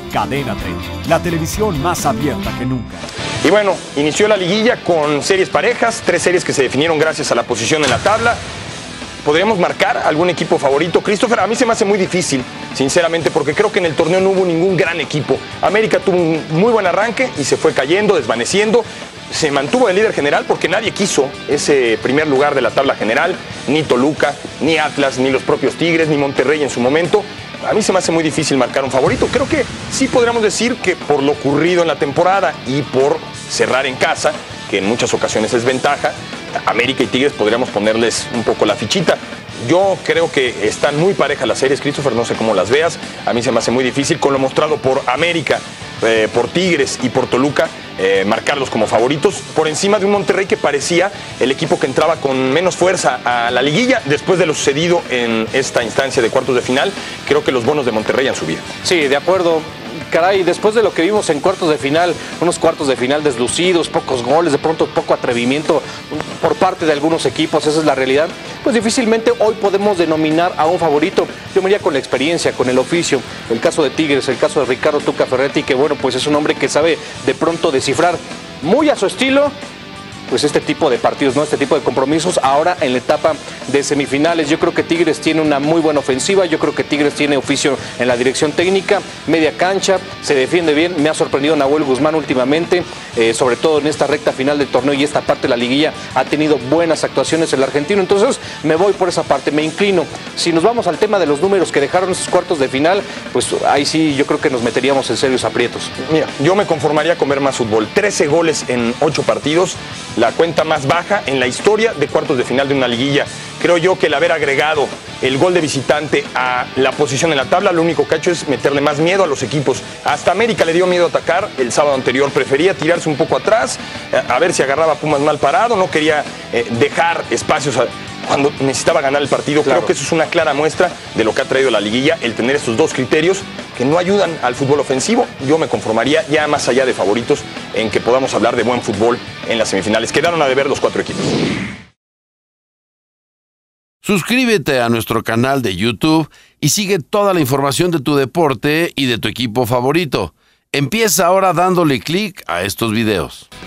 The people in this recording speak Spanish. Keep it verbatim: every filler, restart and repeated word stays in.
Cadena treinta, la televisión más abierta que nunca. Y bueno, inició la liguilla con series parejas, tres series que se definieron gracias a la posición en la tabla. ¿Podríamos marcar algún equipo favorito? Christopher, a mí se me hace muy difícil, sinceramente, porque creo que en el torneo no hubo ningún gran equipo. América tuvo un muy buen arranque y se fue cayendo, desvaneciendo. Se mantuvo el líder general porque nadie quiso ese primer lugar de la tabla general, ni Toluca, ni Atlas, ni los propios Tigres, ni Monterrey en su momento. A mí se me hace muy difícil marcar un favorito. Creo que sí podríamos decir que por lo ocurrido en la temporada y por cerrar en casa, que en muchas ocasiones es ventaja, América y Tigres podríamos ponerles un poco la fichita. Yo creo que están muy parejas las series, Christopher, no sé cómo las veas. A mí se me hace muy difícil con lo mostrado por América, eh, por Tigres y por Toluca, eh, marcarlos como favoritos por encima de un Monterrey que parecía el equipo que entraba con menos fuerza a la liguilla después de lo sucedido en esta instancia de cuartos de final. Creo que los bonos de Monterrey han subido. Sí, de acuerdo. Caray, después de lo que vimos en cuartos de final, unos cuartos de final deslucidos, pocos goles, de pronto poco atrevimiento por parte de algunos equipos, esa es la realidad, pues difícilmente hoy podemos denominar a un favorito. Yo me iría con la experiencia, con el oficio, el caso de Tigres, el caso de Ricardo Tuca Ferretti, que bueno, pues es un hombre que sabe de pronto descifrar muy a su estilo pues este tipo de partidos, ¿no? Este tipo de compromisos ahora en la etapa de semifinales. Yo creo que Tigres tiene una muy buena ofensiva, yo creo que Tigres tiene oficio en la dirección técnica, media cancha, se defiende bien. Me ha sorprendido Nahuel Guzmán últimamente, eh, sobre todo en esta recta final del torneo y esta parte de la liguilla ha tenido buenas actuaciones el argentino, entonces me voy por esa parte, me inclino. Si nos vamos al tema de los números que dejaron esos cuartos de final, pues ahí sí yo creo que nos meteríamos en serios aprietos. Mira, yo me conformaría con ver más fútbol, trece goles en ocho partidos, la cuenta más baja en la historia de cuartos de final de una liguilla. Creo yo que el haber agregado el gol de visitante a la posición en la tabla, lo único que ha hecho es meterle más miedo a los equipos. Hasta América le dio miedo atacar el sábado anterior, prefería tirarse un poco atrás, a ver si agarraba a Pumas mal parado, no quería eh, dejar espacios a, cuando necesitaba ganar el partido. Claro. Creo que eso es una clara muestra de lo que ha traído la liguilla, el tener estos dos criterios que no ayudan al fútbol ofensivo. Yo me conformaría ya más allá de favoritos en que podamos hablar de buen fútbol en las semifinales. Quedaron a deber los cuatro equipos. Suscríbete a nuestro canal de YouTube y sigue toda la información de tu deporte y de tu equipo favorito. Empieza ahora dándole clic a estos videos.